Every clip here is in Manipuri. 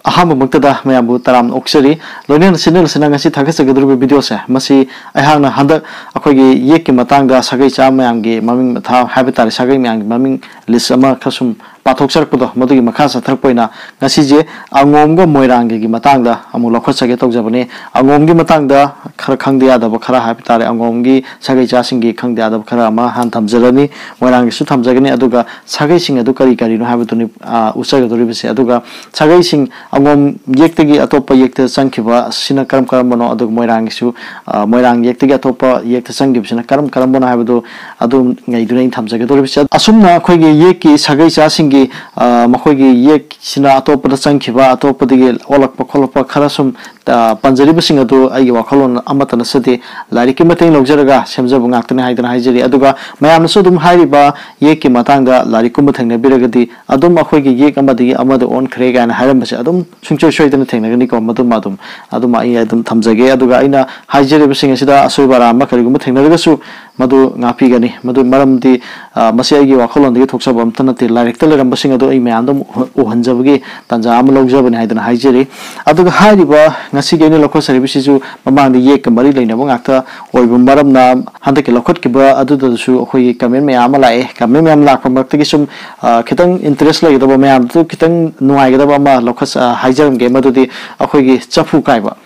अहमक्तदा मैंबू तराम ओक्सरी लोने सिनसी थागसगद्र वीडियो से अहना हंदक अखोगी येक की मतंगदा सगै चा मैंगे ममिंग था हाबतारे सगै मैंगे ममिंग लिस्ट अमा खसुम पाथोक्सरपदो मदुगी मखा सथरपोइना ngasiजे अंगोमगा मोइरांगे मतंगदा अमु लखसगे तौजबने अंगोमगी मतंगदा खर खंगदे यादब खरा हाबतारे अंगोमगी सगै चासिंगी खंगदे यादब खरा अमा हान थमजरनी मोइरांगे सु थमजगनी अदुगा सगैसिंग अदु करी करीनो हाबतुनि उचगदोरिबसे अदुगा सगैसिंग अंगोम येक्तगी अतोप येक्ते संखिबा सिना करम करमनो अदुग मोइरांगे सु मोइरांग येक्तगी अतोप येक्ते संगिबसिना करम करमनो हाबदो अदु ngaiduनै थमजगदोरिबसे असुमना अखोगी येकी सगै चासिंगी मखोगी येक सिना अतोपदा संखिबा अतोपदगी ओलकप खोलप खरसुम पंजरिबसिंग अदु आइगे वाखलोन अमतन सदे लारिकि मतें लौजरगा सेमजब ngakतने हाइदना हाइजरी अदुगा मयामनसु दुम हाइरिबा येकी मतंगदा लारिकुम थेंगनबिरगदि अदुम अखोगी येक अमदगी अमद ऑन खरे गाना हारमबसे अदुम सुंचो सोइदना थेंगनगनि को मदुम अदुम आई अदुम थमजगे अदुगा आइना हाइजरिबसिंग असिदा असोइबारा अमा करिगुम थेंगनरगसु मदु ngapigani मदु मरमदि मसे आइगे वाखलोनदगी थोक्सब अमतनते लारिकत लेरमबसिंग अदु आई मयामदम ओहनजबगे तंजा अम लौजबनि हाइदना हाइजरी अदुगा हाइरिबा ngasi gene lokho services mamang de yek mari leina ngakta oibu maramna handake lokhot kiba adu su khoi comment me ama lae comment me am lak pamak tagi sum khitang interest lai da me am tu khitang nuai ga da ma lokhos haijaram ge madu di akhoi gi chaphu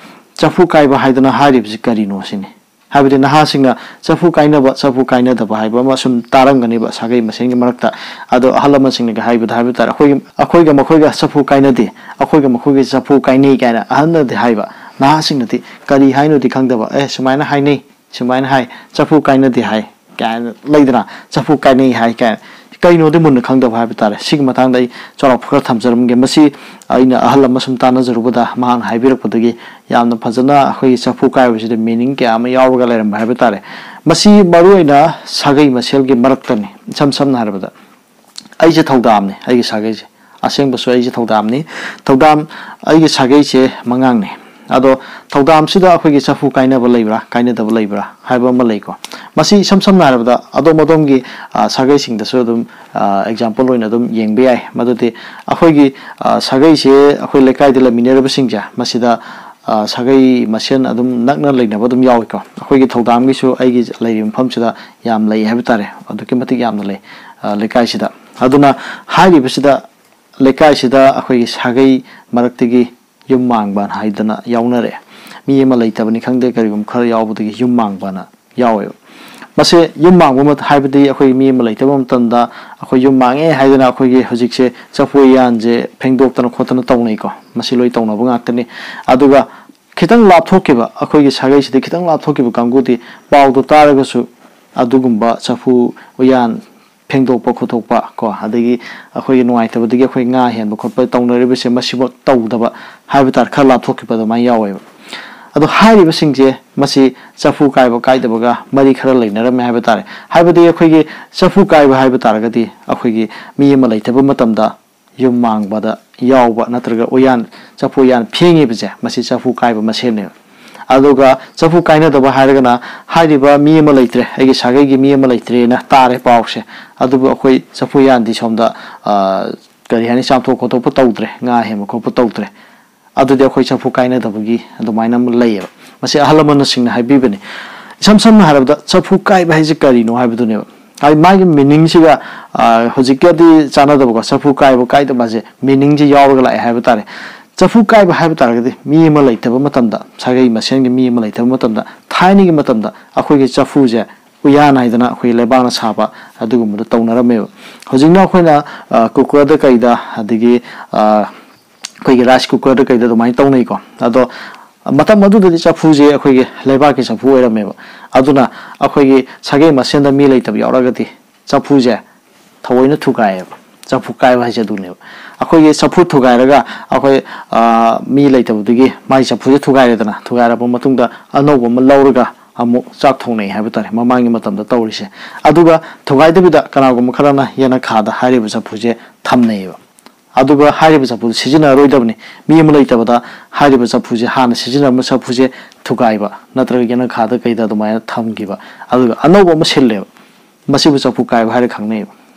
kai ba haidana harib ji karino sini habide naha singa chaphu kaina da ba haiba ma sum taram gani ba sagai maseng gi marakta ado halama singna ga haiba haiba tar akhoi ga makhoi ga chaphu kaina di akhoi ga makhoi ga chaphu kainei kaina ahanna de haiba naha singna di kari haino di khangda ba sumaina hainei sumaina hai chaphu kaina di hai kan leidra chaphu kainei hai kan kaino de mun khangda ba haiba tar sig matang dai chora phukra thamjaram ge masi aina ahalama sum tana jarubada mahan haibirak podagi yamna phajana akhoi chaphu kai bisi meaning ke ama yawga leram haiba tare masi maruina sagai masel ge maraktani samna harbada ai je thodam ne ai ge sagai je aseng basu ai je thodam ni thodam ai ge sagai che mangang ne ado thodam sida akhoi ge chaphu kainaba leibra kainadaba leibra haiba ma leiko masi samna harbada ado modom gi sagai sing da so dum example loina dum yengbe ai madute akhoi gi sagai che akhoi lekai de la mineraba singja masida sagai masen adum nakna leina badum yawi ko akhoi gi thodam gi su ai gi leirim pham sida yam lei habi tare aduki matik yam lei lekai sida aduna hairi bisida lekai sida akhoi gi sagai maraktigi yum mangban haidana yaunare mi ema leitabani khangde karigum khar yawbudagi yum mangbana yawe mase yum mangbu mat haibadi akhoi mi ema leitabam tanda akhoi yum mange haidana akhoi gi hojikse chapoyan je phengdoktana khotana tawnai ko masi loi tawna bu ngaktani aduga khitang lapthokiba akhoi gi sagai sidi khitang lapthokiba kangudi pawdu taragasu adugumba chapu oyan phengdokpa khotokpa ko adagi akhoi gi nuai tabadagi akhoi nga henba khotpa tawnaribase masibo tawdaba haibatar khar lapthokiba da mai yawe ado hairiba singje masi chaphu kaiba kaidabaga mari khara leinara me haibatare haibadi akhoi gi chaphu kaiba haibatar gadi akhoi gi mi ema leitaba matamda yum mangbada yawba natraga oyan chaphu yan phengi bje masi chaphu kaiba masene aduga chaphu kaina daba hairagana hairiba mi ema leitre agi sagai gi mi ema leitre na tare pause adubu akhoi chaphu yan di somda kari hani chamtho ko to putautre nga hema ko putautre adudi akhoi chaphu kaina dabagi adumaina leiya masi ahalamana singna haibibani samna harabda chaphu kai ba haiji karino haibudune ai magi meaning siga hojikadi chana daba chaphu kai ba kai daba je meaning ji yawga lai haibutare chaphu kai ba haibutaragadi mi ema leitaba matamda sagai masen gi mi ema leitaba matamda thaini gi matamda akhoi gi chaphu je uyana haidana akhoi lebana saba adugumda tawnarame hojingna akhoi cooker da kaida adigi akhoi gi rice cooker da kaida domai tawnai ko ado matam madu da chaphu je akhoi gi leba ki chaphu erame aduna akhoi gi sagai masen da mi leitab yauragati chaphu je thawoina thukai chaphu kai ba je dune akhoi gi chaphu thugai raga akhoi mi leitab dugi mai chaphu je thugai redana thugai ra matung da anob ma lauraga amu chak thongnei haibutare mamangi matam da tawrise aduga thugai debida kanagum kharana yana khada hariba chaphu je thamnei aduga hariba chaphu sijina roidabni mi ema leitabada hariba chaphu je hana sijina ma chaphu je thugai ba natraga yana khada kaida dumaya thamgiba aduga anob ma sille masibu chaphu kai ba hari khangnei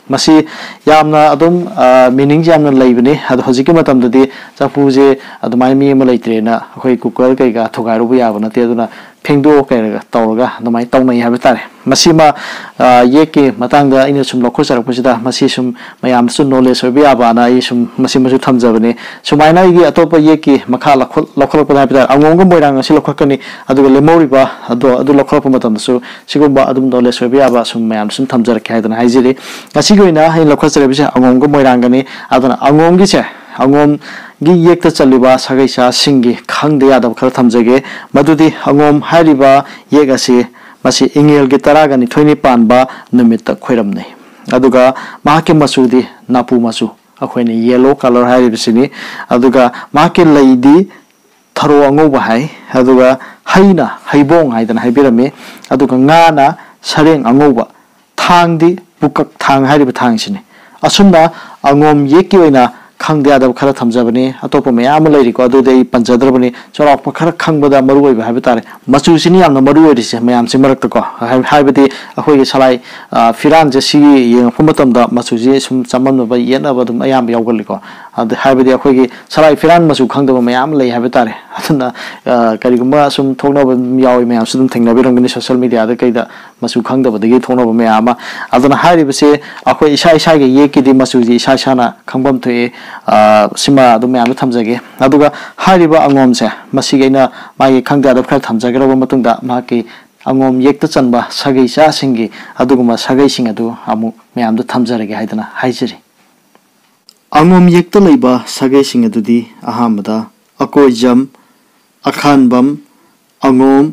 masi yamna adum meaning jamna laibani adu hojiki matamdadi chaphu je adumai mi ma leitrena akhoi cooker kai ga thogairu bu yabana te aduna phengdo kai ga tawraga adumai tawnai habi tare masima yeki matangda ina sum lokho charak pusida masi sum mayam su knowledge obi abana I sum masi masu thamjabani sumaina igi atopa yeki makha lokhol pa habi tare Angom Moirang asi lokhakani aduga lemoriba adu lokhol pa matamsu sigumba adum knowledge obi aba sum mayam sum thamjarak haidana haijiri asigoina hai lokhol charebise Angom Moirang gani aduna Angom gi che Angom gi yekta chaliba Sageisa singi khangde yadab khar thamjage madudi Angom hairiba yegasi masi ingel gi taragani thoini panba numita khoiramnei aduga mahake masudi napu masu akhoi yellow color hairibisini aduga mahake leidi tharo angoba hai aduga haina haibong haidana haibirame aduga ngana sareng angoba thangdi bukak thang hairiba thangsini asumna Angom Yeki oina khangde adab khara thamjabani atopa mayam leiriko adudei panjadrabani chorok khara khangbada maru oiba habitare machu sini yamna maru oirise mayam simarakta ko haibati akhoi ge salai firan je si yeng phumatamda machu ji sum chamamba yena badum ayam yawgaliko ad haibati akhoi ge salai firan machu khangdaba mayam lei habitare aduna karigumba sum thonaba yawi mayam sum thengnabirangani social media da kaida machu khangdaba dagi thonaba mayam aduna hairibase akhoi isa isa ge yeki di machu ji isa sana khangbam thoe sima adum mayam thamjage aduga hairiba Angom se masigaina magi khangda da khar thamjage ro matungda maki Angom Yekta chanba Sageisa singi aduguma Sageising adu amu mayam da thamjarage haidana haijiri Angom Yekta leiba Sageising adudi ahamada akoijam akhanbam Angom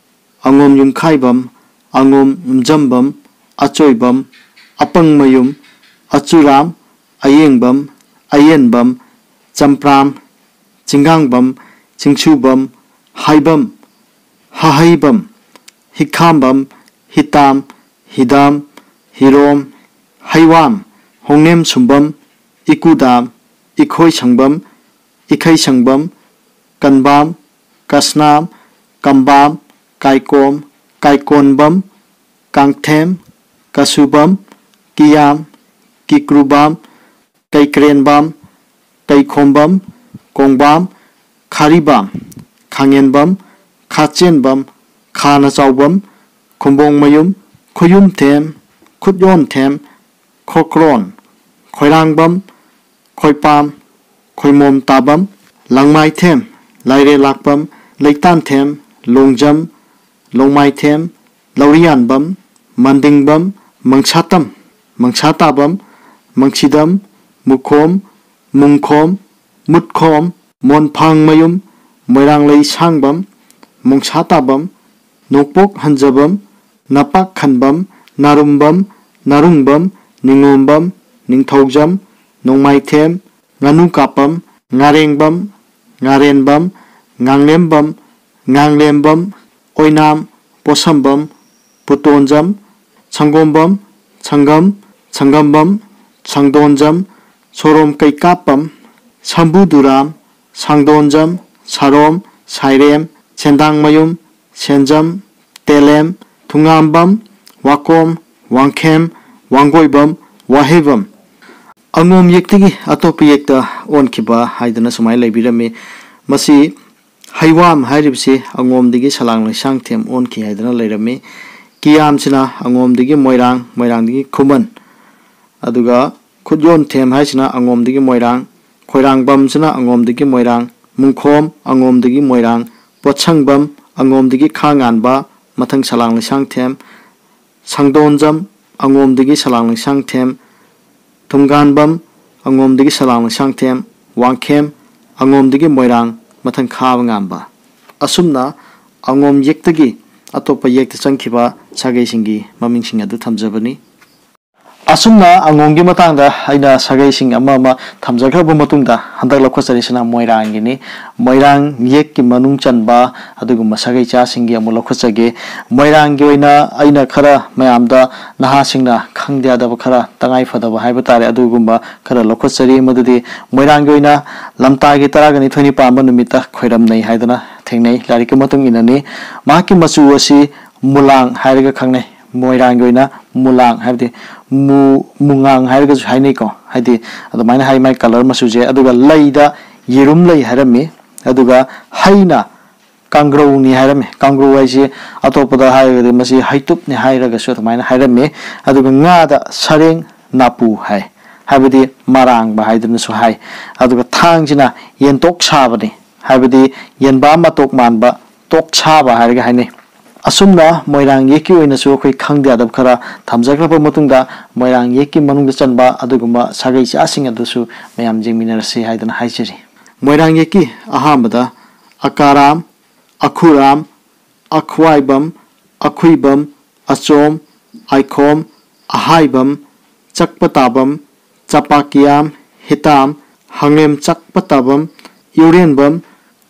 yumkhaibam Angom jambam achoibam apangmayum achuram ayengbam ayenbam champram chingangbam chingchubam haibam hahaibam hikhambam hitam hidam hirom haiwam hongnem sumbam ikudam ikhoi sangbam ikhai sangbam kanbam kasnam kambam kaikom kaikonbam kangthem kasubam kiyam kikrubam kaikrenbam kaikhombam kongbam kharibam khangenbam khachenbam khana chaubam khumbong mayum khuyum them khutyon them khokron khoirangbam khoipam khoimom tabam langmai them laire lakpam leitan them longjam longmai them laurianbam mandingbam mangsatabam mangsidam mukhom mungkhom mutkhom monphang mayum moirang lei sangbam mungsatabam nokpok hanjabam napak khanbam narumbam narungbam ningombam ningthogjam nongmaithem nganukapam ngarengbam ngarenbam nganglembam oinam posambam putonjam changombam changambam Sangdonjam, Sorom Kaikapam, Sambuduram, Sangdonjam, Sarom, Sairem, Sendangmayum, Senjam, Telem, Tungambam, Wakom, Wangkem, Wangoibam, Wahebam. Angom Yektigi Atopi Yekta on Kiba, Haidana Sumai Labirame, Masi Haiwam Hairibsi, Angom Digi Salang Sangtem on Ki Haidana Lerame, Kiam Sina, Angom Digi Moirang Digi KHUMAN. Aduga khudyon them haisina Angom digi Moirang khoirangbam sina Angom digi Moirang mungkhom Angom digi Moirang pochangbam Angom digi khanganba mathang salang lisang them sangdonjam Angom digi salang lisang them tungganbam Angom digi salang lisang them wangkhem Angom digi Moirang mathang khawangamba asumna Angom Yektagi atopa yekta changkhiba Sageisingi mamingsinga du thamjabani asumna Angomgi matangda aina Sageising ama thamjagraba matungda handak lokhocharisina Moirang gini Moirang Yek ki manung chanba aduguma Sageicha singi amu lokhochage Moirang gi oina aina khara mayamda naha singna khangdia da khara tangai fadaba haiba tare adugumba khara lokhochari madudi Moirang gi oina lamta gi taragani thoni pamba numita khoiram nei haidana thengnei lariki matung inani mahaki machu asi mulang hairaga khangnei Moirang gi oina mulang habdi mungang hairagaju hainei ko haidi adumaina hai mai color masuje aduga leida yerum lei harami aduga haina kangrou ni hairame kangrou haise atopada hairagadi masi haitup ni hairagasu adumaina hairame aduga nga da sareng napu hai habidi marang ba haiduna su hai aduga thangjina yentok sabani habidi yenba matok manba tok saba hairaga hainei asumna moirang yeki oina su khoi khangde adab khara thamjagraba matungda moirang yeki manungda chanba aduguma sagai asing adusu mayam jingminarasi haidana haijeri moirang yeki ahambada akaram akhuram akhwaibam akhuibam achom aikhom ahaibam chakpatabam chapakiyam hitam hangem chakpatabam yurenbam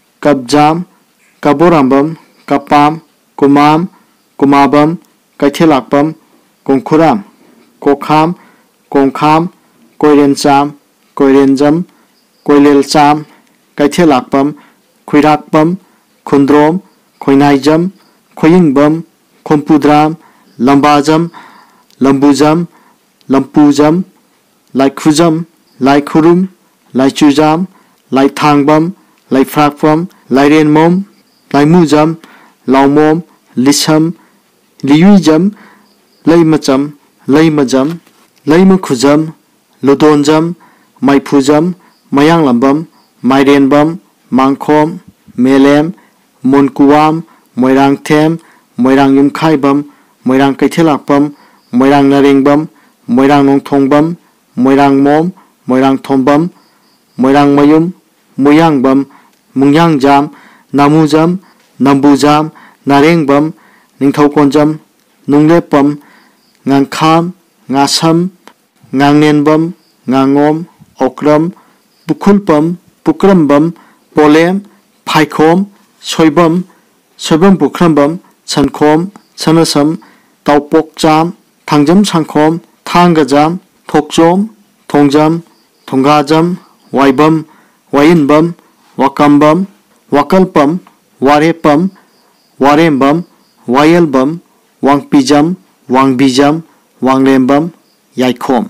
kabjam kaborambam kapam kumam kumabam kaithelakpam kongkhuram kokham kongkham koirencham koirenjam koilelcham kaithelakpam khuirakpam khundrom khoinaijam khoyingbam khompudram lambajam lambujam lampujam laikhujam laikhurum laichujam laithangbam laifrakpam lairenmom laimujam laumom lisham liyuijam laimacham laimajam laimakhujam lodonjam maipujam mayanglambam mairenbam mangkhom melem monkuwam moirangthem moirang yumkhaibam moirang kaithelakpam moirang narengbam moirang nongthongbam moirang mom moirang thombam moirang mayum moyangbam mungyangjam namujam nambujam narengbam ningthaukonjam nunglepam ngangkham ngasam ngangnenbam ngangom okram pukhulpam pukrambam polem phaikhom soibam soibam pukrambam chankhom chanasam taupokjam thangjam sangkhom thangajam thokjom thongjam thongajam waibam wayinbam wakambam wakalpam warepam warembam wayelbam wangpijam wangbijam wanglembam yaikhom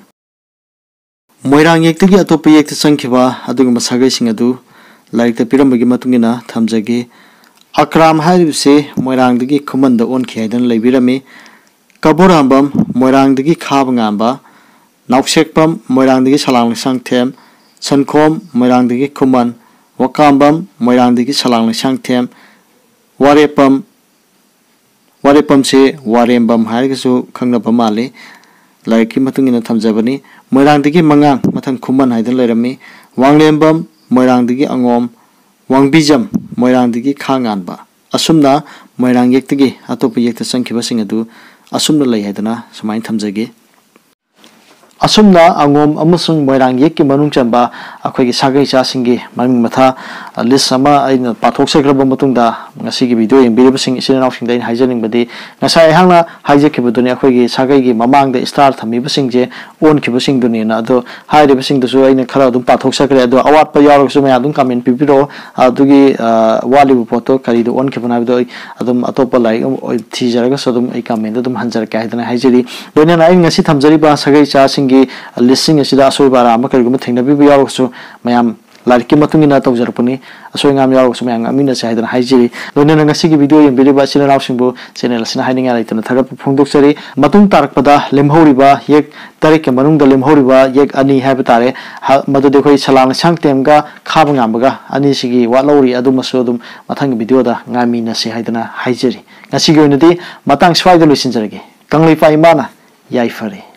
moirang yektagi atopa yekta sangkhiba aduguma sageising adu lairikta pirambagi matungina thamjagi akram hairibse moirangdagi khumanda onkhi haidan leibirami kaborambam moirangdagi khabangamba nauksekpam moirangdagi salang sangthem sankhom moirangdagi khuman wakambam moirangdagi salang sangthem warepam se warembam hairgasu khangnaba male lairiki matungina thamjabani moirangdagi mangang mathang khuman haidan leirami wanglembam moirangdagi angom wangbijam moirangdagi khanganba asumna moirang yektagi atopa yekta sangkhiba singadu asumna lei haidana samain thamjage asumna angom amasung moirang yekki manung chanba akhoi sagai cha singi maming matha list sama aina pathok sekraba matungda ngasi gi video yembireba sing isina naw singda in haijaning badi ngasai hangna haijeki buduni akhoi sagai gi mamang da star thami basing je on ki basing duni na ado haire basing du aina khara dum pathok sakre ado awat pa yarok su me adum comment pipiro adugi wali bu photo kari do on ki bana do adum atopa lai thi jaraga sodum ai comment dum hanjar ka haidana haijeri doina na ngasi thamjari ba sagai cha listing asida asoi bara ama kari gum thengna bi yarok su mayam larki matungina tawjarpuni asoi ngam yarok su mayam amina sa haidana haijeri doina na ngasi gi video yembiriba sina naw singbu channel sina haininga laitana thagat phongdoksari matung tarakpada lemhoriba yek tarik ke manung da lemhoriba yek ani haibtare madu dekhoi salang sangtemga khabangambaga ani sigi walori adumasu adum mathang video da ngamina se haidana haijeri ngasi gi onadi matang swai da lusinjarage kanglei pa imana yai fare